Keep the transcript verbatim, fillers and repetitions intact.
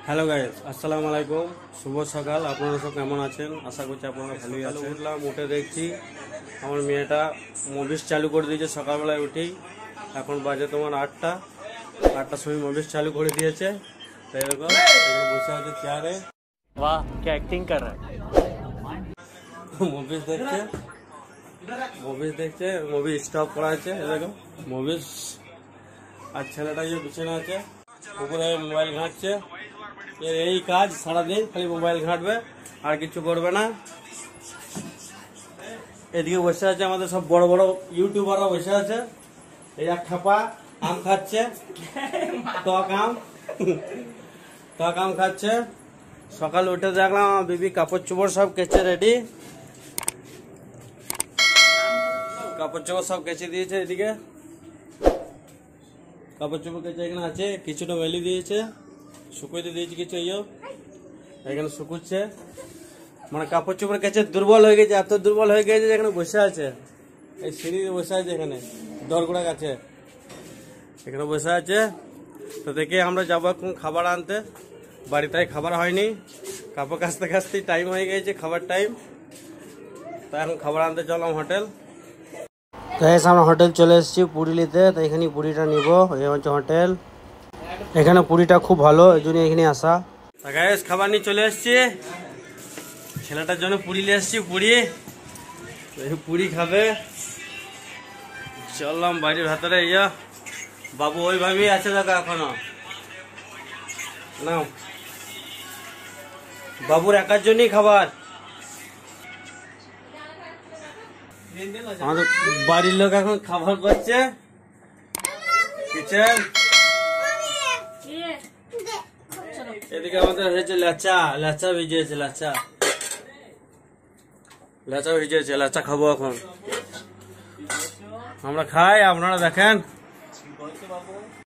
Hello guys, আসসালামু আলাইকুম। শুভ সকাল। আপনারা সব কেমন আছেন? আশা করছি আপনারা ভালোই আছেন। উঠলাম, উঠে দেখছি আমার মেয়েটা মুভিস চালু করে দিয়েছে সকালবেলায় উঠেই। এখন বাজে তোমার আটটা আটটার সময় মুভিস চালু করে দিয়েছে। তাই এরকম এখানে বসে আছে চেয়ারে। वाह क्या एक्टिंग कर रहा है। মুভিস দেখছে মুভিস দেখছে মুভি স্টপ করা আছে এরকম মুভিস। আর ছেলেটা যে পিছনে আছে উপরে মোবাইল ঘাঁটছে। এর এই কাজ সারাদিন, খালি মোবাইল ঘাঁটবে আর কিছু করবে না। এদিকে বসে আছে আমাদের সব বড় বড় ইউটিউবাররা বসে আছে। এই এক খাপা আম খাচ্ছে, টক আম টক আম খাচ্ছে। সকাল উঠে দেখলাম আমার বিবি কাপড় চোপড় সব কেচে রেডি। কাপড় চোপড় সব কেচে দিয়েছে। এদিকে কাপড় চোপড় কেচে এখানে আছে, কিছুটা মেলি দিয়েছে, শুকোতে দিয়েছে কিছু। ইয়ে এখানে শুকুচ্ছে, মানে কাপড় চোপড় কেচে দুর্বল হয়ে গেছে, এত দুর্বল হয়ে গেছে এখানে বসে আছে। এই সিঁড়িতে বসে আছে, এখানে দরগুড়া গাছে এখানে বসে আছে। তো দেখে আমরা যাবো এখন খাবার আনতে। বাড়িতে খাবার হয়নি, কাপড় কাচতে কাচতে টাইম হয়ে গেছে, খাবার টাইম। তাই এখন খাবার আনতে চললাম হোটেল। তো আমরা হোটেল চলে এসেছি পুরীলিতে। তো এখানে পুরীটা নিব। এই হচ্ছে হোটেল। এখানে পুরীটা খুব ভালো, এই জন্য এখানে আসা। গাইস খাবার নিয়ে চলে এসেছি, ছেলেটার জন্য পুরী নিয়ে এসেছি। পুরী পুরী খাবে। চললাম বাড়ির ভেতরে। ইয়া বাবু ওইভাবেই আছে, দেখো এখনো না। বাবুর একার জন্যই খাবার। আমাদের বাড়ির লোক এখন খাবার করছে। কিচেন এদিকে আমাদের হয়েছে লাচা। লাচা ভিজিয়েছে, লাচা লাচা ভিজিয়েছে। লাচা খাবো এখন। আমরা খাই, আপনারা দেখেন।